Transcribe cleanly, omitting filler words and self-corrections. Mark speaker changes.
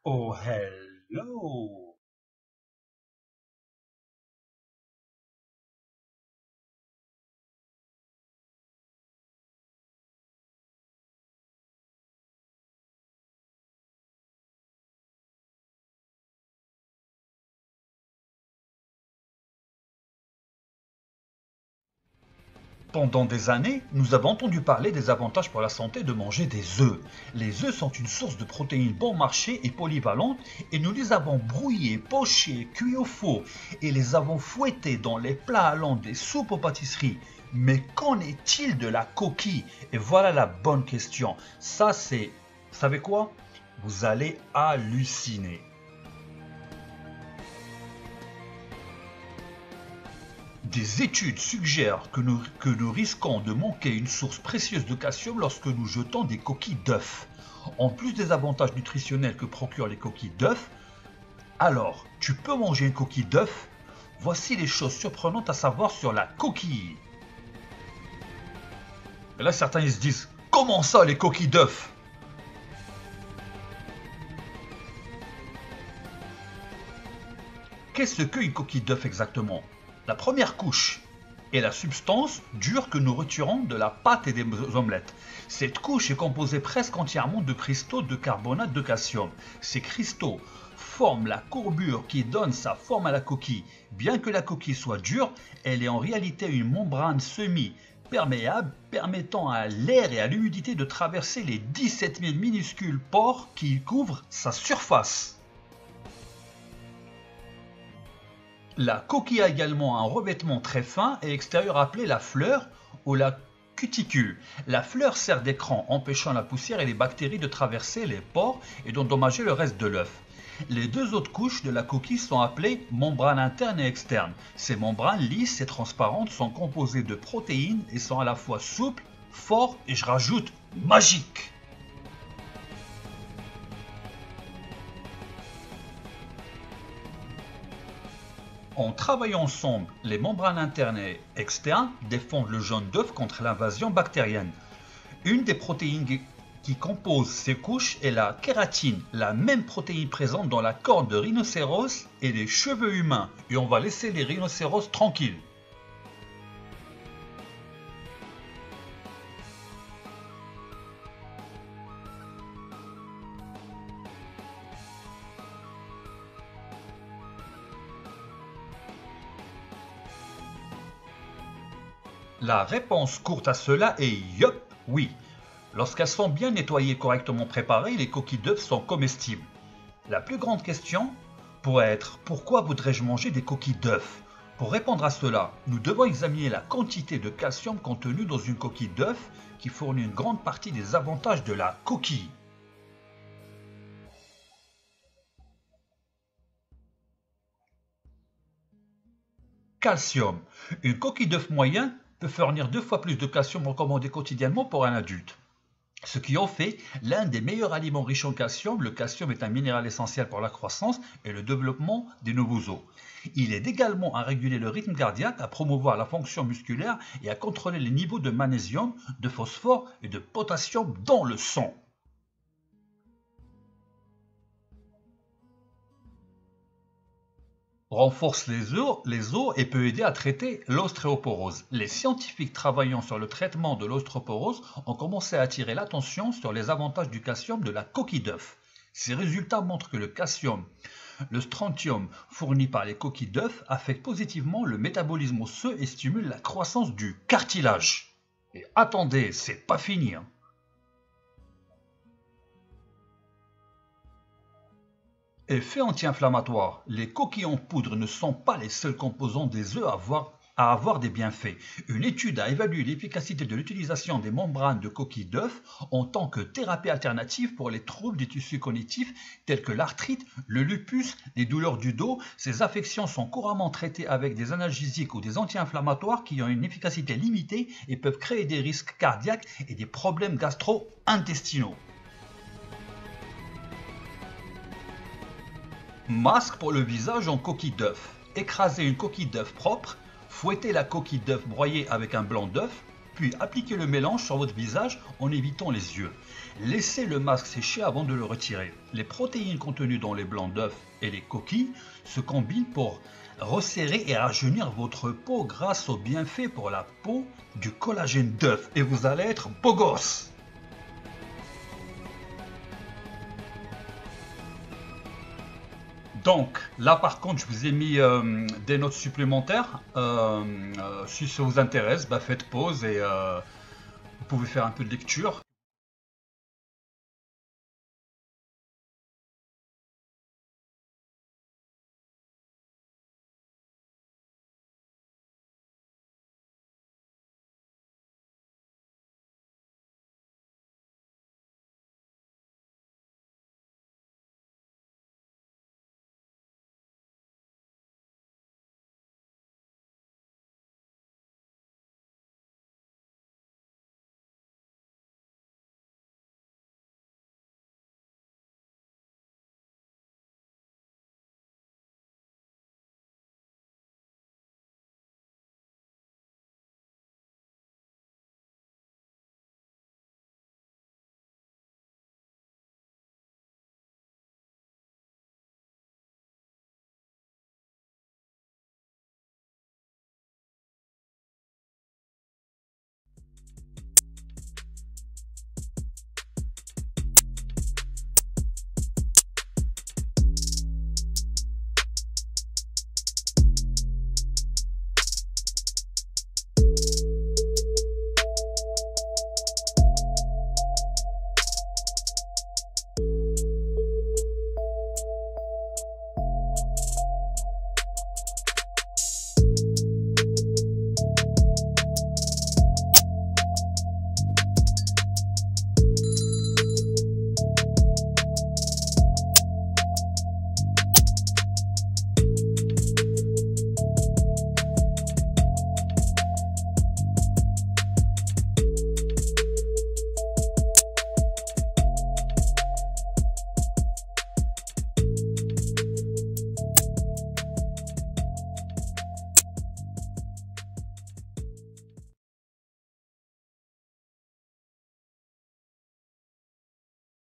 Speaker 1: Oh, hello! Pendant des années, nous avons entendu parler des avantages pour la santé de manger des œufs. Les œufs sont une source de protéines bon marché et polyvalente et nous les avons brouillés, pochés, cuits au four et les avons fouettés dans les plats allant des soupes aux pâtisseries. Mais qu'en est-il de la coquille? Et voilà la bonne question. Ça c'est... Vous savez quoi? Vous allez halluciner. Des études suggèrent que nous risquons de manquer une source précieuse de calcium lorsque nous jetons des coquilles d'œufs. En plus des avantages nutritionnels que procurent les coquilles d'œufs, alors tu peux manger une coquille d'œuf? Voici les choses surprenantes à savoir sur la coquille. Et là certains ils se disent, comment ça les coquilles d'œufs? Qu'est-ce qu'une coquille d'œuf exactement? La première couche est la substance dure que nous retirons de la pâte et des omelettes. Cette couche est composée presque entièrement de cristaux de carbonate de calcium. Ces cristaux forment la courbure qui donne sa forme à la coquille. Bien que la coquille soit dure, elle est en réalité une membrane semi-perméable permettant à l'air et à l'humidité de traverser les 17 000 minuscules pores qui couvrent sa surface. La coquille a également un revêtement très fin et extérieur appelé la fleur ou la cuticule. La fleur sert d'écran, empêchant la poussière et les bactéries de traverser les pores et d'endommager le reste de l'œuf. Les deux autres couches de la coquille sont appelées membranes internes et externes. Ces membranes lisses et transparentes sont composées de protéines et sont à la fois souples, fortes et je rajoute magiques. En travaillant ensemble, les membranes internes et externes défendent le jaune d'œuf contre l'invasion bactérienne. Une des protéines qui composent ces couches est la kératine, la même protéine présente dans la corne de rhinocéros et les cheveux humains. Et on va laisser les rhinocéros tranquilles. La réponse courte à cela est yup, oui. Lorsqu'elles sont bien nettoyées et correctement préparées, les coquilles d'œufs sont comestibles. La plus grande question pourrait être pourquoi voudrais-je manger des coquilles d'œufs? Pour répondre à cela, nous devons examiner la quantité de calcium contenue dans une coquille d'œuf qui fournit une grande partie des avantages de la coquille. Calcium. Une coquille d'œuf moyen peut fournir 2 fois plus de calcium recommandé quotidiennement pour un adulte. Ce qui en fait l'un des meilleurs aliments riches en calcium. Le calcium est un minéral essentiel pour la croissance et le développement des nouveaux os. Il aide également à réguler le rythme cardiaque, à promouvoir la fonction musculaire et à contrôler les niveaux de magnésium, de phosphore et de potassium dans le sang. Renforce les os et peut aider à traiter l'ostéoporose. Les scientifiques travaillant sur le traitement de l'ostéoporose ont commencé à attirer l'attention sur les avantages du calcium de la coquille d'œuf. Ces résultats montrent que le calcium, le strontium fourni par les coquilles d'œuf affecte positivement le métabolisme osseux et stimule la croissance du cartilage. Et attendez, c'est pas fini, hein. Effet anti-inflammatoire. Les coquilles en poudre ne sont pas les seuls composants des œufs à avoir des bienfaits. Une étude a évalué l'efficacité de l'utilisation des membranes de coquilles d'œufs en tant que thérapie alternative pour les troubles des tissus cognitifs tels que l'arthrite, le lupus, les douleurs du dos. Ces affections sont couramment traitées avec des analgésiques ou des anti-inflammatoires qui ont une efficacité limitée et peuvent créer des risques cardiaques et des problèmes gastro-intestinaux. Masque pour le visage en coquille d'œuf. Écrasez une coquille d'œuf propre, fouettez la coquille d'œuf broyée avec un blanc d'œuf, Puis appliquez le mélange sur votre visage en évitant les yeux. Laissez le masque sécher avant de le retirer. Les protéines contenues dans les blancs d'œufs et les coquilles se combinent pour resserrer et rajeunir votre peau grâce aux bienfaits pour la peau du collagène d'œuf. Et vous allez être beau gosse! Donc là par contre je vous ai mis des notes supplémentaires. Si ça vous intéresse, faites pause et vous pouvez faire un peu de lecture.